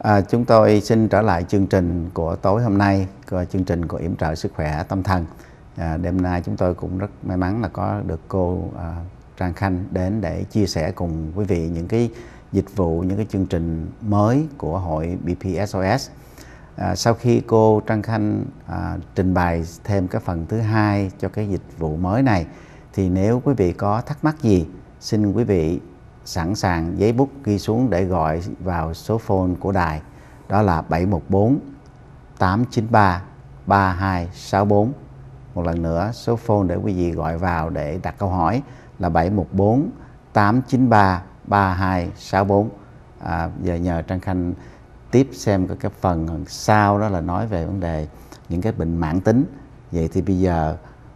Chúng tôi xin trở lại chương trình của tối hôm nay, chương trình của yểm trợ sức khỏe tâm thần. Đêm nay chúng tôi cũng rất may mắn là có được cô Trang Khanh đến để chia sẻ cùng quý vị những cái dịch vụ, những cái chương trình mới của hội BPSOS. Sau khi cô Trang Khanh trình bày thêm cái phần thứ hai cho cái dịch vụ mới này, thì nếu quý vị có thắc mắc gì, xin quý vị sẵn sàng giấy bút ghi xuống để gọi vào số phone của đài, đó là 714 893 3264. Một lần nữa, số phone để quý vị gọi vào để đặt câu hỏi là 714 893 3264. Giờ nhờ Trang Khanh tiếp xem cái phần sau, đó là nói về vấn đề những cái bệnh mãn tính. Vậy thì bây giờ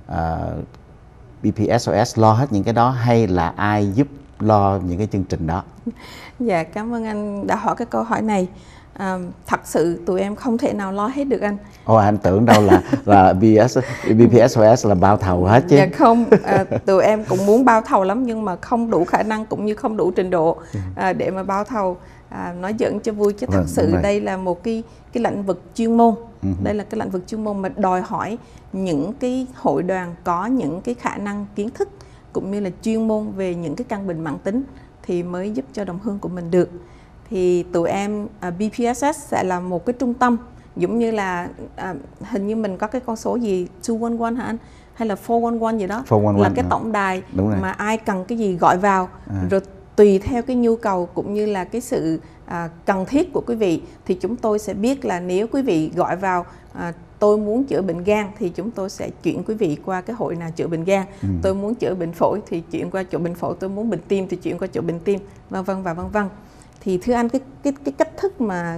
BPSOS lo hết những cái đó hay là ai giúp lo những cái chương trình đó? Dạ, cảm ơn anh đã hỏi cái câu hỏi này. Thật sự tụi em không thể nào lo hết được anh. Anh tưởng đâu là BPSOS là bao thầu hết chứ. Dạ không, tụi em cũng muốn bao thầu lắm nhưng mà không đủ khả năng cũng như không đủ trình độ để mà bao thầu. Nói giỡn cho vui chứ thật sự đây là một cái lĩnh vực chuyên môn. Đây là cái lĩnh vực chuyên môn mà đòi hỏi những cái hội đoàn có những cái khả năng kiến thức cũng như là chuyên môn về những cái căn bệnh mãn tính thì mới giúp cho đồng hương của mình được. Thì tụi em BPSS sẽ là một cái trung tâm, giống như là hình như mình có cái con số gì 211 hả anh, hay là 411 gì đó, 411, là cái tổng đài mà ai cần cái gì gọi vào, rồi tùy theo cái nhu cầu cũng như là cái sự cần thiết của quý vị thì chúng tôi sẽ biết là nếu quý vị gọi vào tôi muốn chữa bệnh gan thì chúng tôi sẽ chuyển quý vị qua cái hội nào chữa bệnh gan. Tôi muốn chữa bệnh phổi thì chuyển qua chỗ bệnh phổi, tôi muốn bệnh tim thì chuyển qua chỗ bệnh tim, vân vân và vân vân. Thì thưa anh, cái cách thức mà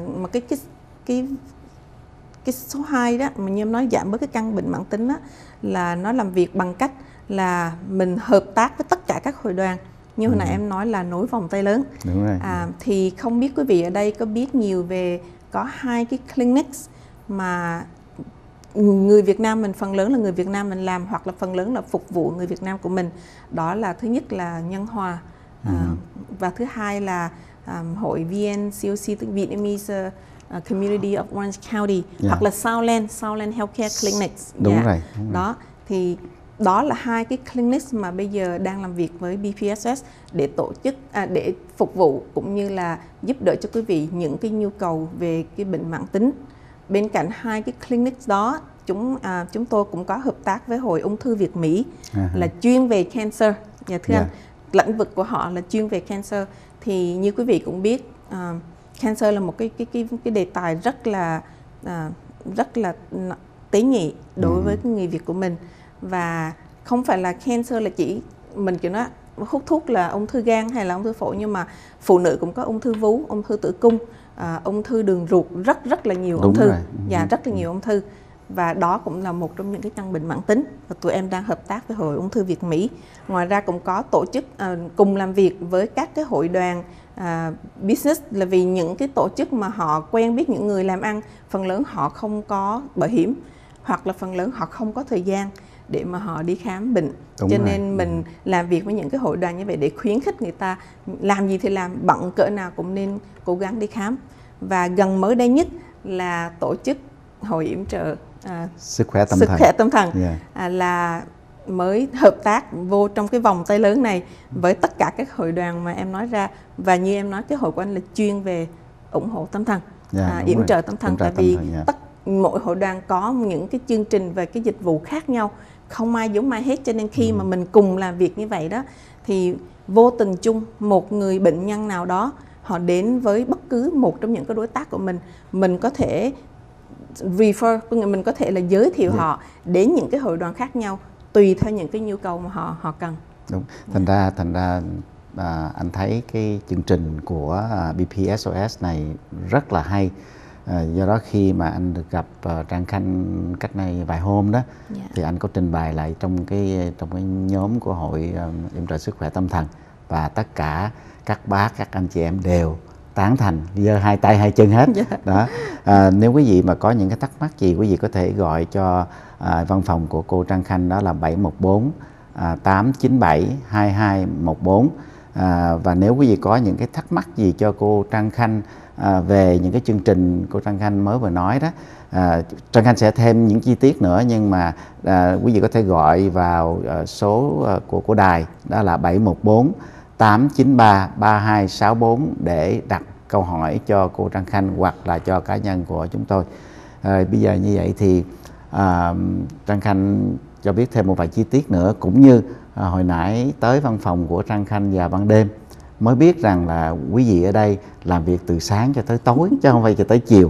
cái số 2 đó mà như em nói, giảm bớt cái căn bệnh mãn tính đó, là nó làm việc bằng cách là mình hợp tác với tất cả các hội đoàn. Như hồi nãy em nói là nối vòng tay lớn. Đúng rồi. Thì không biết quý vị ở đây có biết nhiều về, có 2 cái clinics mà người Việt Nam mình, phần lớn là người Việt Nam mình làm, hoặc là phần lớn là phục vụ người Việt Nam của mình. Đó là thứ nhất là Nhân Hòa, và thứ hai là hội VNCOC, tức Vietnamese Community of Orange County, hoặc là Southland Healthcare Clinics. Đúng rồi. Đó, thì đó là 2 cái clinics mà bây giờ đang làm việc với BPSS để tổ chức, để phục vụ cũng như là giúp đỡ cho quý vị những cái nhu cầu về cái bệnh mãn tính. Bên cạnh 2 cái clinics đó, chúng tôi cũng có hợp tác với Hội Ung thư Việt Mỹ, là chuyên về cancer. Dạ thưa anh, lĩnh vực của họ là chuyên về cancer. Thì như quý vị cũng biết, cancer là một cái đề tài rất là tế nhị đối với cái người Việt của mình. Và không phải là cancer là chỉ mình kiểu nó hút thuốc là ung thư gan hay là ung thư phổi, nhưng mà phụ nữ cũng có ung thư vú, ung thư tử cung, ung thư đường ruột, rất là nhiều ung thư. Dạ, rất là nhiều ung thư. Và đó cũng là một trong những cái căn bệnh mãn tính và tụi em đang hợp tác với Hội Ung thư Việt Mỹ. Ngoài ra cũng có tổ chức cùng làm việc với các cái hội đoàn business, là vì những cái tổ chức mà họ quen biết những người làm ăn, phần lớn họ không có bảo hiểm hoặc là phần lớn họ không có thời gian để mà họ đi khám bệnh. Cho nên mình làm việc với những cái hội đoàn như vậy để khuyến khích người ta làm gì thì làm, bận cỡ nào cũng nên cố gắng đi khám. Và gần mới đây nhất là tổ chức Hội yểm trợ sức khỏe tâm thần, là mới hợp tác vô trong cái vòng tay lớn này với tất cả các hội đoàn mà em nói ra. Và như em nói, cái hội của anh là chuyên về ủng hộ tâm thần, yểm trợ tâm thần. Tại vì mỗi hội đoàn có những cái chương trình về cái dịch vụ khác nhau, không ai giống ai hết. Cho nên khi mà mình cùng làm việc như vậy đó, thì vô tình chung một người bệnh nhân nào đó họ đến với bất cứ một trong những cái đối tác của mình có thể refer, mình có thể là giới thiệu họ đến những cái hội đoàn khác nhau tùy theo những cái nhu cầu mà họ cần. Đúng. Thành ra anh thấy cái chương trình của BPSOS này rất là hay. Do đó khi mà anh được gặp Trang Khanh cách đây vài hôm đó, thì anh có trình bày lại trong cái nhóm của hội yểm trợ sức khỏe tâm thần, và tất cả các bác, các anh chị em đều tán thành, giơ hai tay hai chân hết. Đó. Nếu quý vị mà có những cái thắc mắc gì, quý vị có thể gọi cho văn phòng của cô Trang Khanh, đó là 714 897 2214. Và nếu quý vị có những cái thắc mắc gì cho cô Trang Khanh về những cái chương trình cô Trang Khanh mới vừa nói đó, Trang Khanh sẽ thêm những chi tiết nữa, nhưng mà quý vị có thể gọi vào số của đài, đó là 714 893 3264 để đặt câu hỏi cho cô Trang Khanh hoặc là cho cá nhân của chúng tôi. Bây giờ như vậy thì Trang Khanh cho biết thêm một vài chi tiết nữa, cũng như hồi nãy tới văn phòng của Trang Khanh vào ban đêm mới biết rằng là quý vị ở đây làm việc từ sáng cho tới tối chứ không phải cho tới chiều.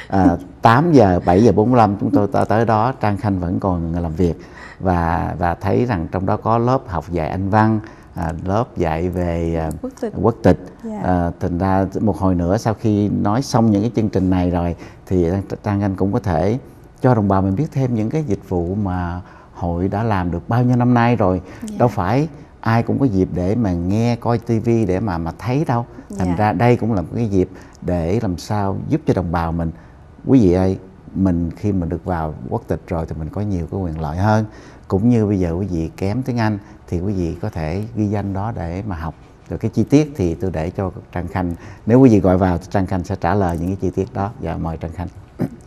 8 giờ 7 giờ 45 chúng tôi tới đó, Trang Khanh vẫn còn làm việc, và thấy rằng trong đó có lớp học dạy Anh văn, lớp dạy về quốc tịch. Thành ra một hồi nữa sau khi nói xong những cái chương trình này rồi thì Trang Khanh cũng có thể cho đồng bào mình biết thêm những cái dịch vụ mà hội đã làm được bao nhiêu năm nay rồi. Đâu phải ai cũng có dịp để mà nghe coi tivi để mà thấy đâu. Thành ra đây cũng là một cái dịp để làm sao giúp cho đồng bào mình. Quý vị ơi, mình khi mình được vào quốc tịch rồi thì mình có nhiều cái quyền lợi hơn. Cũng như bây giờ quý vị kém tiếng Anh thì quý vị có thể ghi danh đó để mà học. Rồi cái chi tiết thì tôi để cho Trang Khanh, nếu quý vị gọi vào thì Trang Khanh sẽ trả lời những cái chi tiết đó. Dạ, mời Trang Khanh.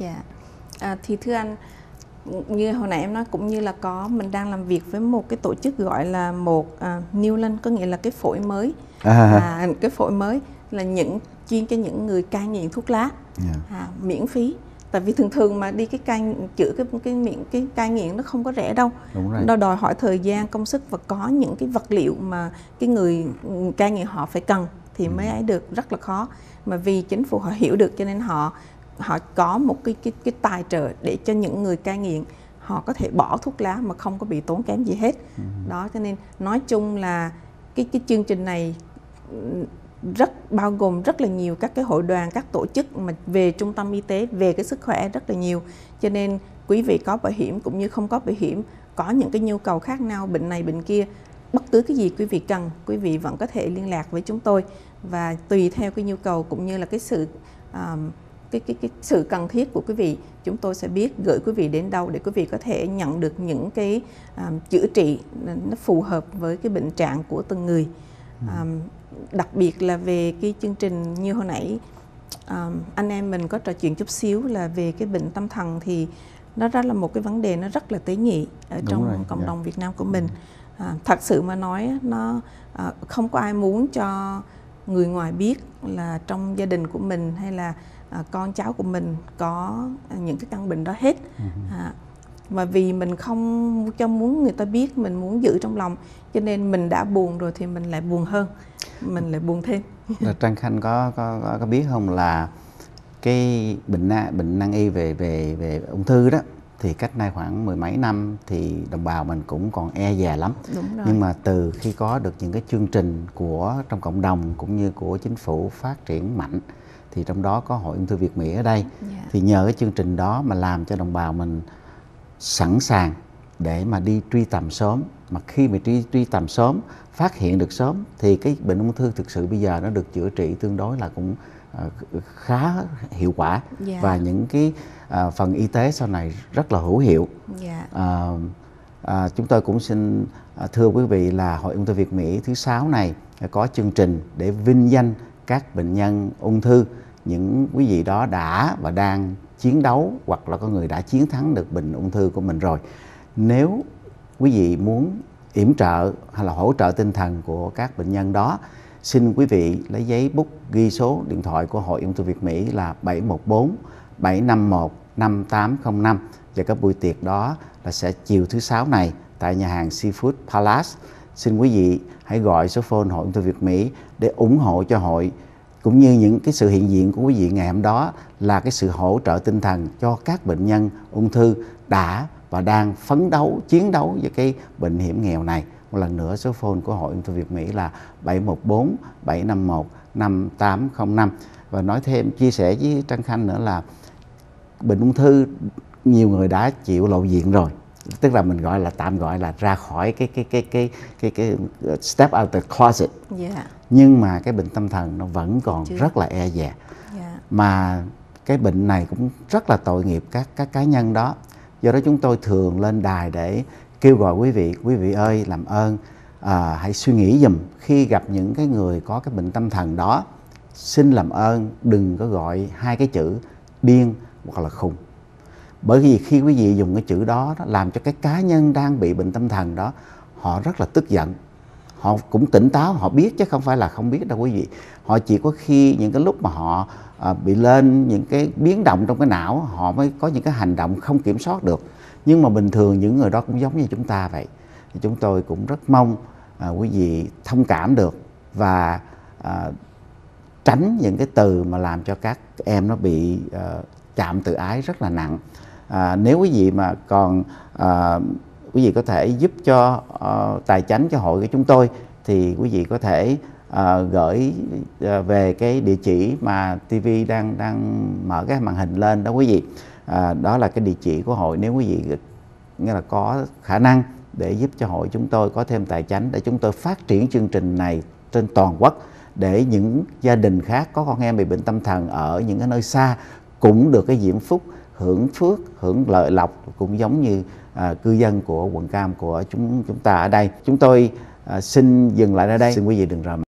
Thì thưa anh, như hồi nãy em nói, cũng như là mình đang làm việc với một cái tổ chức gọi là New Lung, có nghĩa là cái phổi mới. Cái phổi mới là chuyên cho những người cai nghiện thuốc lá, miễn phí. Tại vì thường mà đi chữa cái cai nghiện nó không có rẻ đâu. Nó đòi hỏi thời gian, công sức và có những cái vật liệu mà cái người cai nghiện họ phải cần thì mới ấy được, rất là khó. Mà vì chính phủ họ hiểu được cho nên họ có một cái tài trợ để cho những người cai nghiện họ có thể bỏ thuốc lá mà không có bị tốn kém gì hết. Đó, cho nên nói chung là cái chương trình này rất bao gồm rất là nhiều các cái hội đoàn, các tổ chức mà về trung tâm y tế, về cái sức khỏe rất là nhiều. Cho nên quý vị có bảo hiểm cũng như không có bảo hiểm, có những cái nhu cầu khác nhau, bệnh này bệnh kia, bất cứ cái gì quý vị cần, quý vị vẫn có thể liên lạc với chúng tôi, và tùy theo cái nhu cầu cũng như là cái sự cần thiết của quý vị, chúng tôi sẽ biết gửi quý vị đến đâu để quý vị có thể nhận được những cái chữa trị nó phù hợp với cái bệnh trạng của từng người. Đặc biệt là về cái chương trình như hồi nãy anh em mình có trò chuyện chút xíu là về cái bệnh tâm thần, thì nó rất là một cái vấn đề nó rất là tế nhị ở trong cộng đồng Việt Nam của mình. Thật sự mà nói, nó không có ai muốn cho người ngoài biết là trong gia đình của mình hay là con cháu của mình có những cái căn bệnh đó hết. Và vì mình không cho muốn người ta biết, mình muốn giữ trong lòng, cho nên mình đã buồn rồi thì mình lại buồn hơn, mình lại buồn thêm. Trang Khanh có biết không là cái bệnh nan y về ung thư đó thì cách nay khoảng 10 mấy năm thì đồng bào mình cũng còn e dè lắm. Nhưng mà từ khi có được những cái chương trình của trong cộng đồng cũng như của chính phủ phát triển mạnh, thì trong đó có Hội Ung thư Việt Mỹ ở đây, thì nhờ cái chương trình đó mà làm cho đồng bào mình sẵn sàng để mà đi truy tầm sớm. Mà khi mà truy tầm sớm, phát hiện được sớm thì cái bệnh ung thư thực sự bây giờ nó được chữa trị tương đối là cũng khá hiệu quả. Và những cái phần y tế sau này rất là hữu hiệu. Chúng tôi cũng xin thưa quý vị là Hội Ung thư Việt Mỹ thứ 6 này có chương trình để vinh danh các bệnh nhân ung thư, những quý vị đó đã và đang chiến đấu hoặc là có người đã chiến thắng được bệnh ung thư của mình rồi. Nếu quý vị muốn yểm trợ hay là hỗ trợ tinh thần của các bệnh nhân đó, xin quý vị lấy giấy bút ghi số điện thoại của Hội Ung thư Việt Mỹ là 714 751 5805, và cái buổi tiệc đó là sẽ chiều thứ 6 này tại nhà hàng Seafood Palace. Xin quý vị hãy gọi số phone Hội Ung thư Việt Mỹ để ủng hộ cho hội, cũng như những cái sự hiện diện của quý vị ngày hôm đó là cái sự hỗ trợ tinh thần cho các bệnh nhân ung thư đã và đang phấn đấu, chiến đấu với cái bệnh hiểm nghèo này. Một lần nữa, số phone của Hội Ung thư Việt Mỹ là 714 751 5805. Và nói thêm, chia sẻ với Trang Khanh nữa là bệnh ung thư nhiều người đã chịu lộ diện rồi, tức là mình tạm gọi là ra khỏi cái step out the closet. Nhưng mà cái bệnh tâm thần nó vẫn còn rất là e dè. Mà cái bệnh này cũng rất là tội nghiệp các cá nhân đó. Do đó chúng tôi thường lên đài để kêu gọi quý vị ơi, làm ơn hãy suy nghĩ giùm khi gặp những cái người có cái bệnh tâm thần đó, xin làm ơn đừng có gọi hai cái chữ điên hoặc là khùng. Bởi vì khi quý vị dùng cái chữ đó, làm cho cái cá nhân đang bị bệnh tâm thần đó họ rất là tức giận. Họ cũng tỉnh táo, họ biết chứ không phải là không biết đâu quý vị. Họ chỉ có khi những cái lúc mà họ bị lên những cái biến động trong cái não, họ mới có những cái hành động không kiểm soát được. Nhưng mà bình thường những người đó cũng giống như chúng ta vậy. Thì chúng tôi cũng rất mong quý vị thông cảm được và tránh những cái từ mà làm cho các em nó bị chạm tự ái rất là nặng. Nếu quý vị mà còn quý vị có thể giúp cho tài chánh cho hội của chúng tôi thì quý vị có thể gửi về cái địa chỉ mà TV đang mở cái màn hình lên đó quý vị. Đó là cái địa chỉ của hội. Nếu quý vị nghĩa là có khả năng để giúp cho hội chúng tôi có thêm tài chánh để chúng tôi phát triển chương trình này trên toàn quốc, để những gia đình khác có con em bị bệnh tâm thần ở những cái nơi xa cũng được cái diễm phúc, hưởng phước, hưởng lợi lộc cũng giống như cư dân của quận Cam của chúng ta ở đây. Chúng tôi xin dừng lại ở đây. Xin quý vị đừng rời